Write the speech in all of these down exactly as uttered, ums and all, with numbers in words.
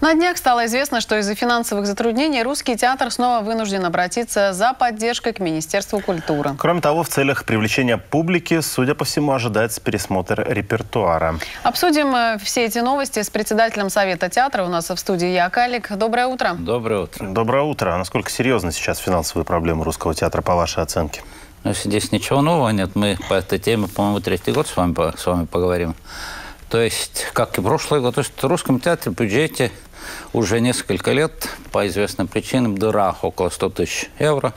На днях стало известно, что из-за финансовых затруднений Русский театр снова вынужден обратиться за поддержкой к Министерству культуры. Кроме того, в целях привлечения публики, судя по всему, ожидается пересмотр репертуара. Обсудим все эти новости с председателем Совета театра. У нас в студии Як Алик. Доброе утро. Доброе утро. Доброе утро. А насколько серьезны сейчас финансовые проблемы Русского театра, по вашей оценке? Ну, здесь ничего нового нет. Мы по этой теме, по-моему, третий год с вами, с вами поговорим. То есть, как и прошлый год, то есть в Русском театре в бюджете уже несколько лет по известным причинам дыра около ста тысяч евро.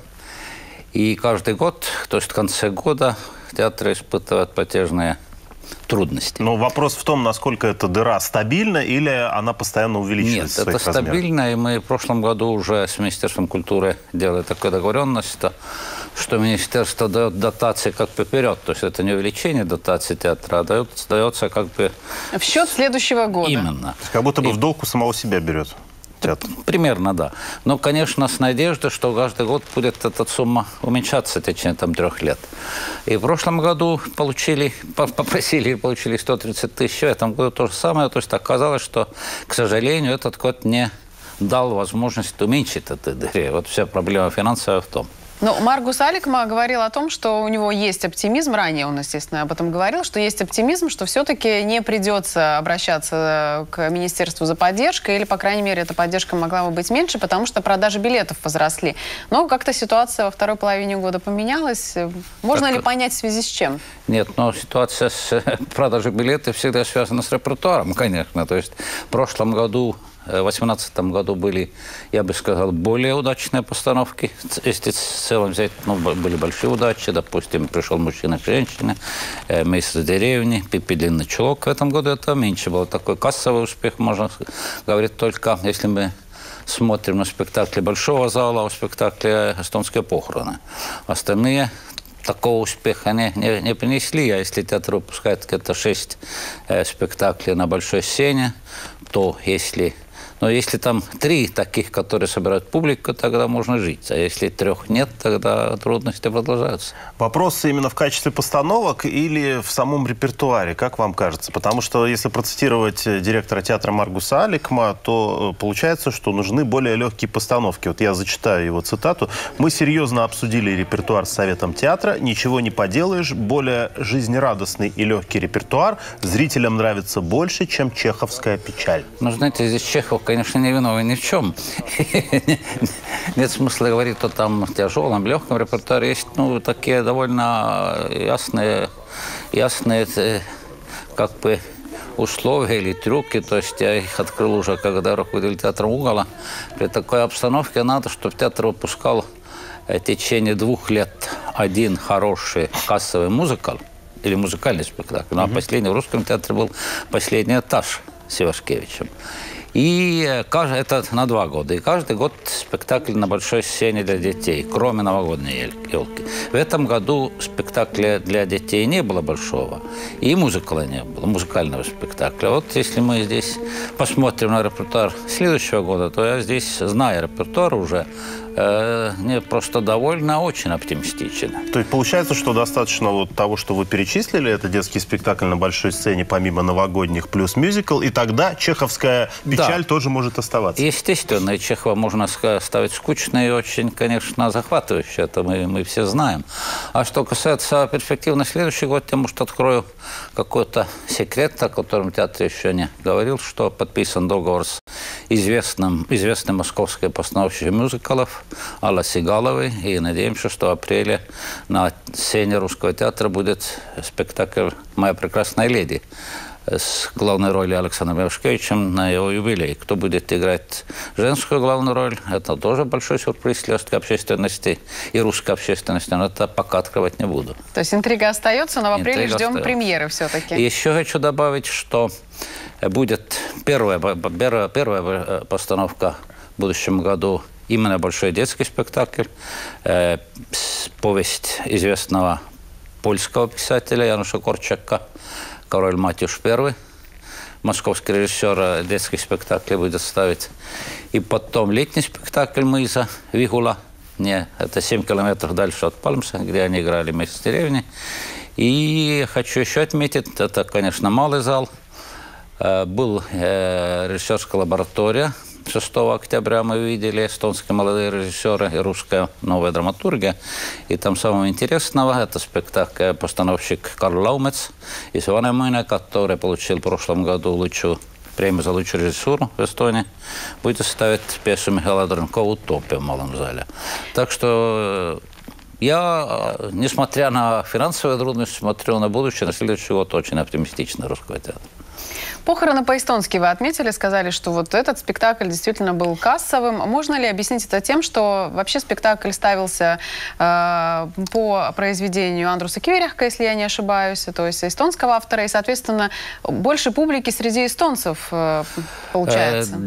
И каждый год, то есть в конце года, театр испытывает платежные трудности. Но вопрос в том, насколько эта дыра стабильна или она постоянно увеличивается. Нет, это стабильно, и мы в прошлом году уже с Министерством культуры делали такую договоренность, что Министерство дает дотации как бы вперед. То есть это не увеличение дотации театра, а дает, дается как бы... В счет следующего года. Именно. Как будто бы и... в долг у самого себя берет театр. Примерно, да. Но, конечно, с надеждой, что каждый год будет эта сумма уменьшаться в течение там, трех лет. И в прошлом году получили, попросили и получили сто тридцать тысяч. В этом году то же самое. То есть оказалось, что, к сожалению, этот год не дал возможность уменьшить эту дыру. Вот вся проблема финансовая в том. Но Маргус Аликма говорил о том, что у него есть оптимизм. Ранее он, естественно, об этом говорил, что есть оптимизм, что все-таки не придется обращаться к Министерству за поддержкой, или, по крайней мере, эта поддержка могла бы быть меньше, потому что продажи билетов возросли. Но как-то ситуация во второй половине года поменялась. Можно так... ли понять, в связи с чем? Нет, но ситуация с продажей билетов всегда связана с репертуаром, конечно. То есть в прошлом году, в две тысячи восемнадцатом году были, я бы сказал, более удачные постановки. Если в целом взять, ну, были большие удачи. Допустим, «Пришел мужчина к женщине», «Месяц в деревне», «Пипи длинный чулок». В этом году это меньше было. Такой кассовый успех, можно говорить, только если мы смотрим на спектакли большого зала, а спектакли «Эстонские похороны». Остальные такого успеха не, не, не принесли. А если театр выпускает где-то шесть э, спектаклей на большой сцене, то если... Но если там три таких, которые собирают публику, тогда можно жить. А если трех нет, тогда трудности продолжаются. Вопрос именно в качестве постановок или в самом репертуаре, как вам кажется? Потому что если процитировать директора театра Маргуса Аликма, то получается, что нужны более легкие постановки. Вот я зачитаю его цитату. «Мы серьезно обсудили репертуар с Советом театра. Ничего не поделаешь. Более жизнерадостный и легкий репертуар зрителям нравится больше, чем чеховская печаль». Ну, знаете, здесь Чехов, конечно, не виновен ни в чем. Нет смысла говорить о там тяжелом, легком репертуаре. Есть, ну, такие довольно ясные, ясные, как бы, условия или трюки. То есть я их открыл уже, когда руководитель театра Угола. При такой обстановке надо, чтобы театр выпускал в течение двух лет один хороший кассовый мюзикл или музыкальный спектакль. Ну, а последний в Русском театре был «Последний этаж» с Ивашкевичем. И это на два года. И каждый год спектакль на большой сцене для детей, кроме новогодней елки. В этом году спектакля для детей не было большого. И мюзикла не было, музыкального спектакля. Вот если мы здесь посмотрим на репертуар следующего года, то я здесь, зная репертуар уже, э, не просто довольно, а очень оптимистичен. То есть получается, что достаточно вот того, что вы перечислили, это детский спектакль на большой сцене, помимо новогодних, плюс мюзикл, и тогда чеховская печаль да. тоже может оставаться. Естественно, и Чехова можно ставить скучно и очень, конечно, захватывающе. Это мы, мы все знаем. А что касается перспектив на следующий год, я, может, открою какой-то секрет, о котором театр еще не говорил, что подписан договор с известным, известным московской постановщиком мюзиклов Аллой Сигаловой. И надеемся, что в апреле на сцене Русского театра будет спектакль «Моя прекрасная леди» с главной ролью Александром Ивашкевичем на его юбилей. Кто будет играть женскую главную роль, это тоже большой сюрприз для русской общественности и русской общественности, но это пока открывать не буду. То есть интрига остается, но в апреле интрига ждем остается. Премьеры все-таки. И еще хочу добавить, что будет первая, первая, первая постановка в будущем году именно большой детский спектакль, э, повесть известного польского писателя Януша Корчака «Король Матюш Первый». Московский режиссер детских спектаклей будет ставить. И потом летний спектакль «Мыза» Вигула. Не, это семь километров дальше от Пальмса, где они играли вместе в деревне. И хочу еще отметить, это, конечно, малый зал. Был режиссерская лаборатория. шестого октября мы видели эстонские молодые режиссеры и русская новая драматургия. И там самого интересного это спектакль постановщик Карл Laumets из Ванемõne, который получил в прошлом году лучшую премию за лучшую режиссуру в Эстонии, будет ставить пьесу Михаила Дронкова «Утопия» в малом зале. Так что я, несмотря на финансовые трудности, смотрю на будущее, на следующий год очень оптимистично русского театра. Похороны по-эстонски вы отметили, сказали, что вот этот спектакль действительно был кассовым. Можно ли объяснить это тем, что вообще спектакль ставился э, по произведению Андруса Киверяхка, если я не ошибаюсь, то есть эстонского автора, и, соответственно, больше публики среди эстонцев э, получается?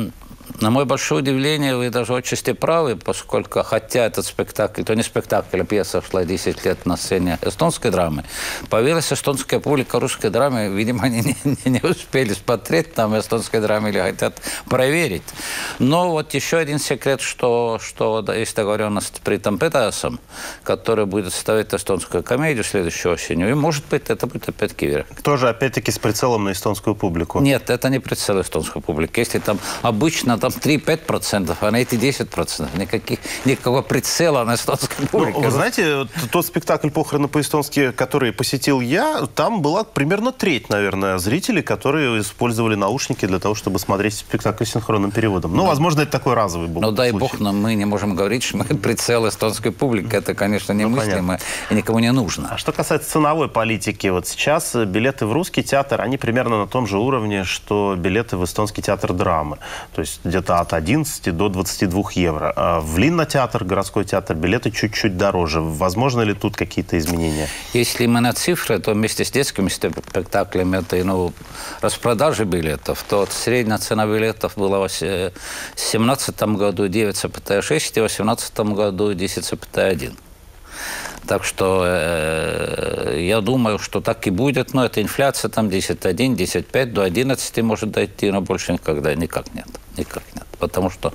На мое большое удивление, вы даже отчасти правы, поскольку, хотя этот спектакль, то не спектакль, а пьеса шла десять лет на сцене эстонской драмы, появилась эстонская публика русской драмы, видимо, они не, не, не успели смотреть там эстонской драмы или хотят проверить. Но вот еще один секрет, что, что есть договоренность при Тампедасом, который будет ставить эстонскую комедию следующей осенью, и, может быть, это будет опять Киверяк. Тоже, опять-таки, с прицелом на эстонскую публику. Нет, это не прицел эстонской публики. Если там обычно там три-пять процентов, а на эти десять процентов. Никаких, никакого прицела на эстонской публике. Ну, вы знаете, тот спектакль «Похороны по-эстонски», который посетил я, там была примерно треть, наверное, зрителей, которые использовали наушники для того, чтобы смотреть спектакль с синхронным переводом. Ну, ну возможно, это такой разовый был. Ну, дай случай. бог, но мы не можем говорить, что мы прицел эстонской публики. Это, конечно, немыслимо, ну, и никому не нужно. А что касается ценовой политики, вот сейчас билеты в русский театр, они примерно на том же уровне, что билеты в эстонский театр драмы. То есть где-то от одиннадцати до двадцати двух евро. А в Линна-театр, городской театр, билеты чуть-чуть дороже. Возможно ли тут какие-то изменения? Если мы на цифры, то вместе с детскими спектаклями это, ну, распродажи билетов, то средняя цена билетов была в две тысячи семнадцатом году девять целых шесть десятых, в две тысячи восемнадцатом году десять целых один десятых. Так что э, я думаю, что так и будет. Но это инфляция там десять целых один, десять целых пять, до одиннадцати может дойти, но больше никогда никак нет. Никак нет. Потому что,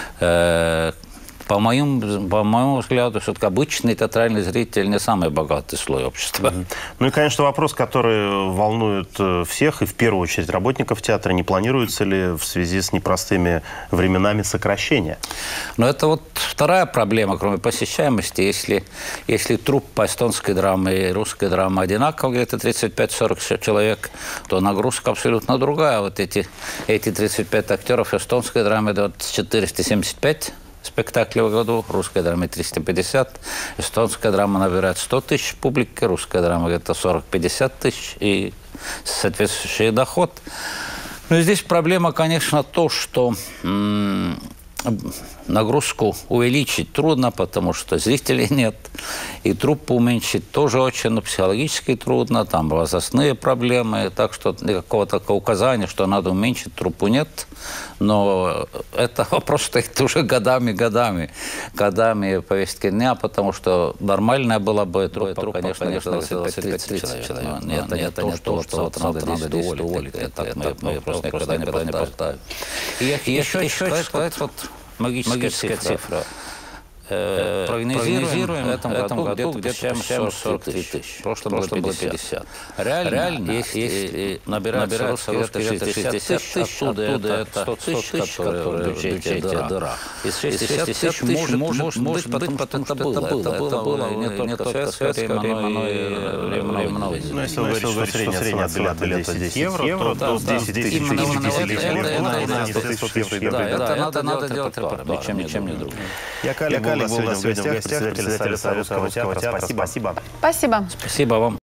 э, по, моим, по моему взгляду, все-таки обычный театральный зритель не самый богатый слой общества. Mm-hmm. Ну и, конечно, вопрос, который волнует всех, и в первую очередь работников театра, не планируется ли в связи с непростыми временами сокращения? Но это вот вторая проблема, кроме посещаемости. Если, если труппа эстонской драмы и русской драмы одинаково, где-то тридцать пять сорок человек, то нагрузка абсолютно другая. Вот эти, эти тридцать пять актеров эстонской драмы дают четыреста семьдесят пять спектаклей в году, русская драма триста пятьдесят, эстонская драма набирает сто тысяч публики, русская драма где-то сорок-пятьдесят тысяч и соответствующий доход. Но здесь проблема, конечно, то, что м- нагрузку увеличить трудно, потому что зрителей нет. И труппу уменьшить тоже очень, но психологически трудно. Там возрастные проблемы. Так что никакого такого указания, что надо уменьшить труппу, нет. Но это вопрос стоит уже годами-годами. Годами повестки дня, потому что нормальная была бы труппа, конечно, конечно, двадцать тридцать человек. Но это не то, что, что вот надо здесь уволить. Это мы просто никогда не поставим. И еще еще сказать, вот магическая цифра. Э, прогнозируем в этом, этом году где-то сорок три тысячи. В прошлом было пятьдесят. Реально, Реально если, если набирается русский шестьдесят тысяч, оттуда, оттуда это сто тысяч, которые в бюджете дыра. Из шестидесяти тысяч может, может, может быть, потому что это было. Это было не только в советское время, но и времена. Ну, если вы говорите, что средняя цена билета десять евро, то десять тысяч это надо делать правильно, ничем не другим. Я Калик был сегодня в гостях, председатель Союза русского театра. Спасибо. Спасибо. Спасибо вам.